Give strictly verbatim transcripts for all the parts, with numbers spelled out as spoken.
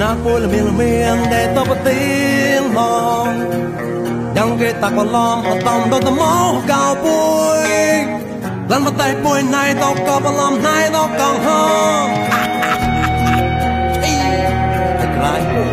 nhạc vui là miền là miền để tôi có tiếng lòngยังเกตักว่าล้อมเอาตอมโดนตะมอเก่าปุยลันมาไต่ปุยในตอกกับล้อมในตอกกองห้องไอ้กลายปุย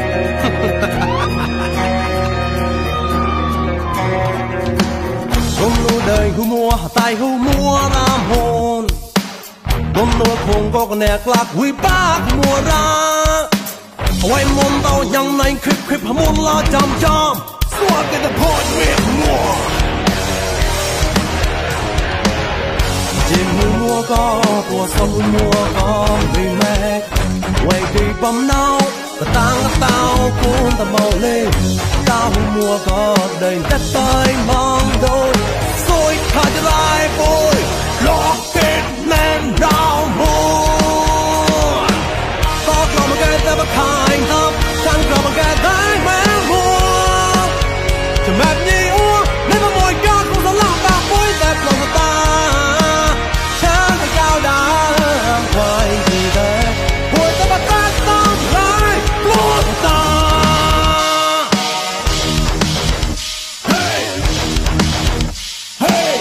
ผมรู้เดินหูมัวตายหูมัวรำโหนผมนัวคงก็แนกลักวิปากมัวราไว้มุมเตายังในคลิปคลิปพมุนลอจำจอมSwat get the point with more จิมมัวก็ปวดสมมัวก็ไม่แม็กไว้ดีปั๊มเน่ากระตังกระเต้าคูนตะเมาเล่ก้าวมัวก็เดินแต่เตยมองโดยสวยขาดจะลายปุยหลอกเก็ดแน่นดาวมัวตอกเรามาแก่แต่มาขายทับฉันเรามาแก่ได้แม้มัวจะแบบนี้อ้วในมาบอยก้าวคงสลับตาปุ้ยแต่ปลงตาฉันจะก้าวดามไว้ที่เดิมป่วยแต่มาตาต้องร้ายกลัวตา Hey Hey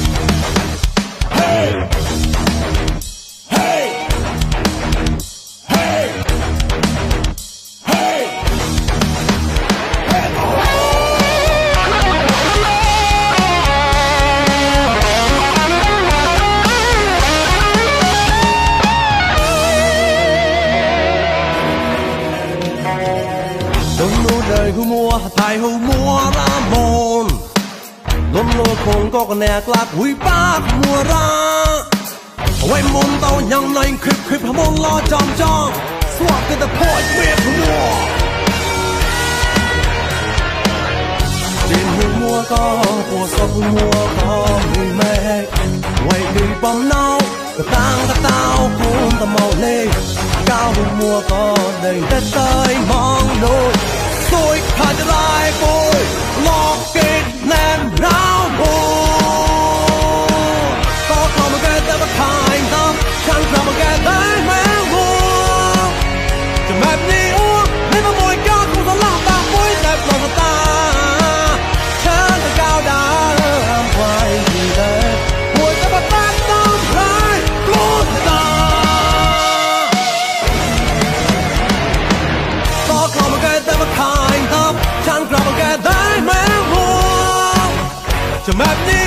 Hey Hey Hey Hey đời hú mua tài hú mua ra mồn luôn luôn không có con nẹt lạc quý bác mua ra quay môn tao nhang này khép khép môn lo chom chom swap cái tập point biết mua trên hú mua có của sập mua có người mẹ quay đi bom nâu cái tang cái tao cũng tao màu lê cao hú mua có đầy đất tới mong đôi tôiขาดจะลายปุยหลอกเก็ดแน่นร้าวบัวก็เข้ามาแก่แต่มาขายทับฉันกลับมาแก่ได้แม้วัวจะแบบนี้อ้วในมาบอยก้าวคงสลับตาปุยแต่ปลงตาฉันจะก้าวดามไว้ที่เดิมป่วยแต่มาตาต้องร้ายกลัวตาก็เข้ามาแก่แต่มาขายฉันกลับมาแก่ได้แม้วัวจะแบบนี้